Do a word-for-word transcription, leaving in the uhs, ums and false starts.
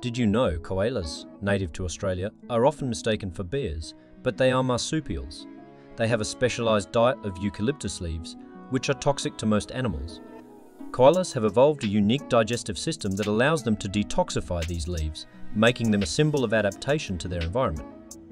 Did you know koalas, native to Australia, are often mistaken for bears, but they are marsupials. They have a specialised diet of eucalyptus leaves, which are toxic to most animals. Koalas have evolved a unique digestive system that allows them to detoxify these leaves, making them a symbol of adaptation to their environment.